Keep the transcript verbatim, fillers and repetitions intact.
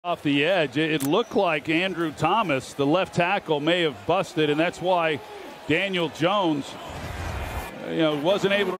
Off the edge, it looked like Andrew Thomas, the left tackle, may have busted, and that's why Daniel Jones, you know, wasn't able to